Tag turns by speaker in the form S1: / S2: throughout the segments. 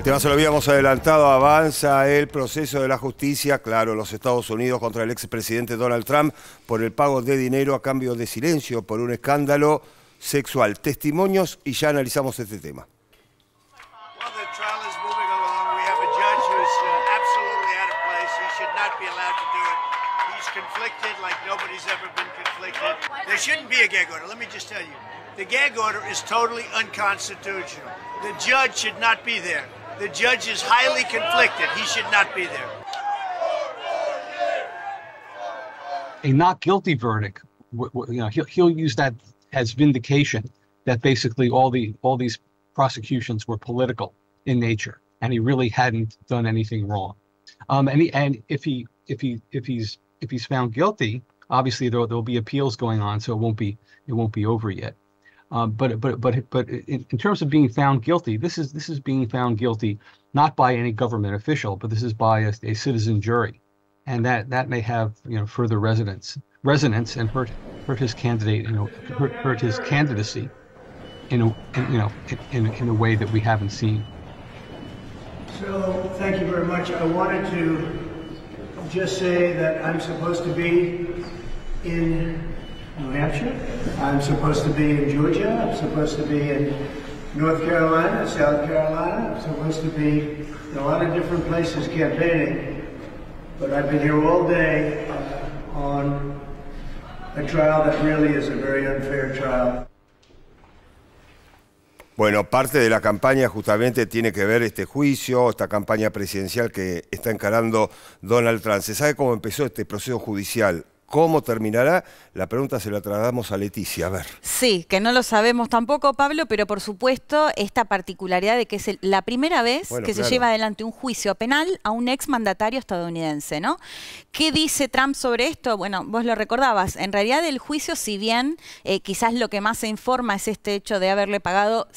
S1: tema se lo habíamos adelantado, avanza el proceso de la justicia, claro, los Estados Unidos contra el expresidente Donald Trump por el pago de dinero a cambio de silencio por un escándalo sexual. Testimonios y ya analizamos este tema.
S2: There shouldn't be a gag order. Let me just tell you. The gag order is totally unconstitutional. The judge should not be there. The judge is highly conflicted. He should not be there.
S3: A not guilty verdict, he'll use that as vindication that basically all these prosecutions were political in nature, and he really hadn't done anything wrong. And if he's found guilty, obviously there'll be appeals going on, so it won't be over yet. But in terms of being found guilty, this is being found guilty not by any government official, but this is by a citizen jury, and that may have further resonance and hurt his candidate, hurt his candidacy in a way that we haven't seen.
S2: So thank you very much. I wanted to just say that I'm supposed to be in New Hampshire, I'm supposed to be in Georgia, I'm supposed to be in North Carolina, South Carolina, I'm supposed to be in a lot of different places campaigning, but I've been here all day on a trial that really is a very unfair trial.
S1: Bueno, parte de la campaña justamente tiene que ver este juicio, esta campaña presidencial que está encarando Donald Trump. ¿Se sabe cómo empezó este proceso judicial? ¿Cómo terminará? La pregunta se la trasladamos a Leticia, a ver.
S4: Sí, que no lo sabemos tampoco, Pablo, pero por supuesto esta particularidad de que es la primera vez que se lleva adelante un juicio penal a un exmandatario estadounidense, ¿no? ¿Qué dice Trump sobre esto? Bueno, vos lo recordabas, en realidad el juicio, si bien quizás lo que más se informa es este hecho de haberle pagado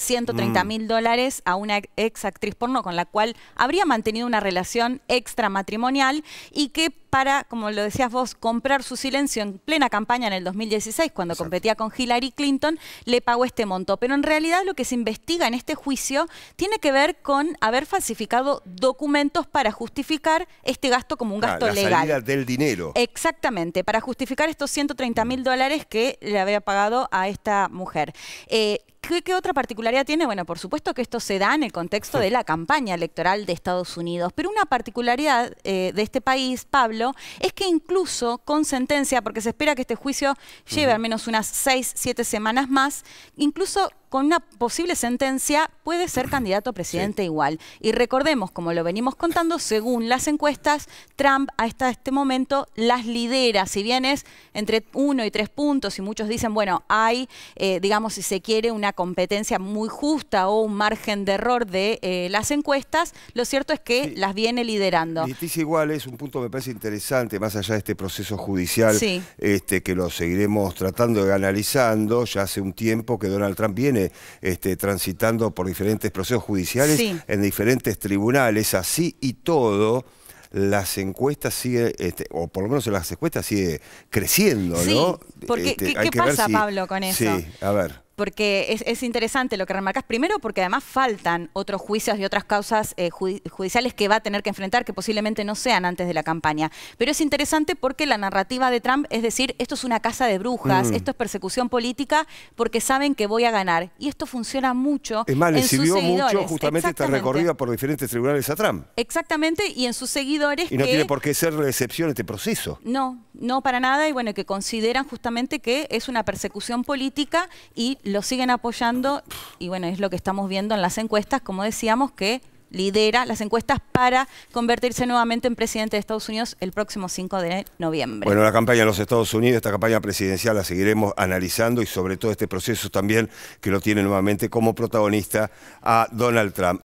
S4: $130.000 a una ex actriz porno con la cual habría mantenido una relación extramatrimonial y que para, como lo decías vos, comprar su silencio en plena campaña en el 2016, cuando competía con Hillary Clinton, le pagó este monto. Pero en realidad lo que se investiga en este juicio tiene que ver con haber falsificado documentos para justificar este gasto como un gasto legal.
S1: La salida del dinero.
S4: Exactamente, para justificar estos $130.000 que le había pagado a esta mujer. ¿Qué otra particularidad tiene? Bueno, por supuesto que esto se da en el contexto de la campaña electoral de Estados Unidos, pero una particularidad de este país, Pablo, es que incluso con sentencia, porque se espera que este juicio lleve al menos unas 6, 7 semanas más, incluso con una posible sentencia puede ser candidato a presidente igual. Y recordemos, como lo venimos contando, según las encuestas, Trump hasta este momento las lidera. Si bien es entre 1 y 3 puntos, y muchos dicen, bueno, hay, digamos, si se quiere, una competencia muy justa o un margen de error de las encuestas, lo cierto es que las viene liderando.
S1: Leticia, igual es un punto, me parece interesante, más allá de este proceso judicial, que lo seguiremos tratando de analizando. Ya hace un tiempo que Donald Trump viene transitando por diferentes procesos judiciales en diferentes tribunales, así y todo. Las encuestas siguen, o por lo menos en las encuestas sigue creciendo, ¿no?
S4: Porque ¿qué pasa, Pablo, con eso?
S1: Sí, a ver.
S4: Porque es interesante lo que remarcás, primero porque además faltan otros juicios y otras causas judiciales que va a tener que enfrentar, que posiblemente no sean antes de la campaña. Pero es interesante porque la narrativa de Trump es decir, esto es una casa de brujas, esto es persecución política porque saben que voy a ganar. Y esto funciona mucho
S1: en sus seguidores. Es más, le sirvió mucho justamente esta recorrida por diferentes tribunales a Trump.
S4: Exactamente, y en sus seguidores
S1: y no tiene por qué ser la excepción este proceso.
S4: No, no para nada, y bueno, que consideran justamente que es una persecución política y lo siguen apoyando, y bueno, es lo que estamos viendo en las encuestas, como decíamos, que lidera las encuestas para convertirse nuevamente en presidente de Estados Unidos el próximo 5 de noviembre.
S1: Bueno, la campaña en los Estados Unidos, esta campaña presidencial la seguiremos analizando y sobre todo este proceso también que lo tiene nuevamente como protagonista a Donald Trump.